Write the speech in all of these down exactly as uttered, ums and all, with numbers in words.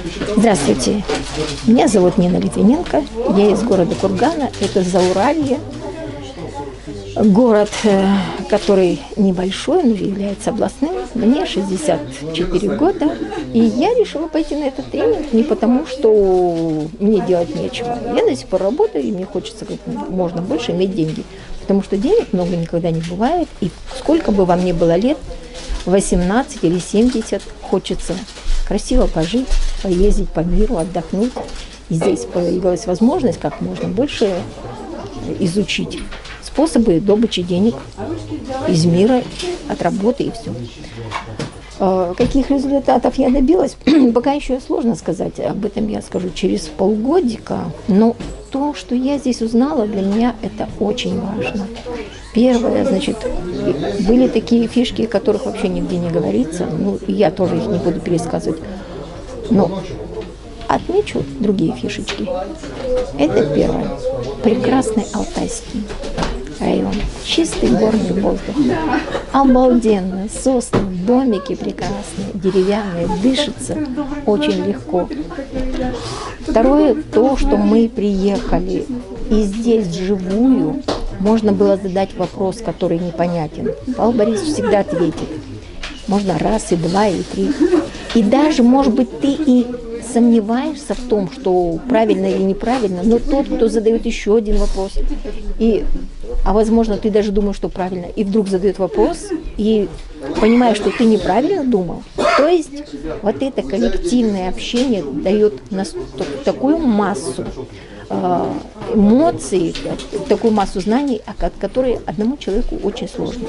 Здравствуйте, меня зовут Нина Литвиненко, я из города Кургана, это Зауралье, город, который небольшой, но является областным, мне шестьдесят четыре года, и я решила пойти на этот тренинг не потому, что мне делать нечего, я до сих пор работаю, и мне хочется как можно больше иметь деньги, потому что денег много никогда не бывает, и сколько бы вам ни было лет, восемнадцать или семьдесят, хочется красиво пожить, поездить по миру, отдохнуть. И здесь появилась возможность как можно больше изучить способы добычи денег из мира, от работы и все. Каких результатов я добилась, пока еще сложно сказать. Об этом я скажу через полгодика. Но то, что я здесь узнала, для меня это очень важно. Первое, значит, были такие фишки, о которых вообще нигде не говорится. Ну, я тоже их не буду пересказывать. Но отмечу другие фишечки. Это первое. Прекрасный Алтайский район. Чистый горный воздух. Обалденно. Сосны, домики прекрасные, деревянные, дышится очень легко. Второе, то, что мы приехали, и здесь вживую можно было задать вопрос, который непонятен. Павел Борисович всегда ответит. Можно раз, и два, и три. И даже, может быть, ты и сомневаешься в том, что правильно или неправильно, но тот, кто задает еще один вопрос, и, а возможно, ты даже думаешь, что правильно, и вдруг задает вопрос, и понимаешь, что ты неправильно думал. То есть вот это коллективное общение дает такую массу эмоций, такую массу знаний, от которой одному человеку очень сложно.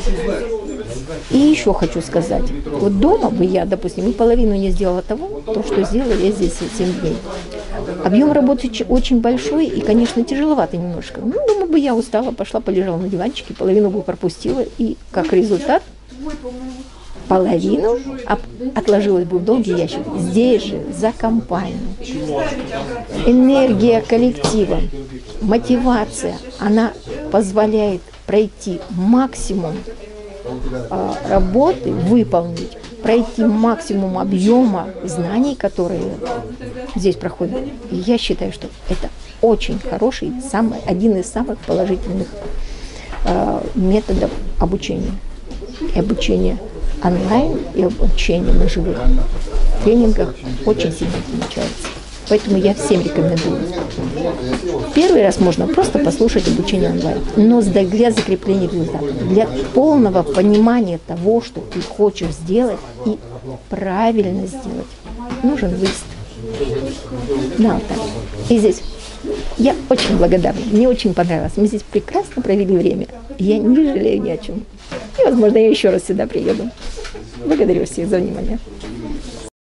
И еще хочу сказать, вот дома бы я, допустим, и половину не сделала того, то, что сделала я здесь семь дней. Объем работы очень большой и, конечно, тяжеловато немножко. Ну, дома бы я устала, пошла, полежала на диванчике, половину бы пропустила, и как результат половину отложилась бы в долгий ящик. Здесь же за компанию. Энергия коллектива, мотивация, она позволяет пройти максимум э, работы, выполнить, пройти максимум объема знаний, которые здесь проходят. И я считаю, что это очень хороший, самый, один из самых положительных э, методов обучения. И обучение онлайн и обучение на живых тренингах очень сильно отличается. Поэтому я всем рекомендую. Первый раз можно просто послушать обучение онлайн, но для закрепления результатов, для полного понимания того, что ты хочешь сделать и правильно сделать, нужен выезд на Алтай. И здесь я очень благодарна, мне очень понравилось. Мы здесь прекрасно провели время. Я не жалею ни о чем. И, возможно, я еще раз сюда приеду. Благодарю всех за внимание.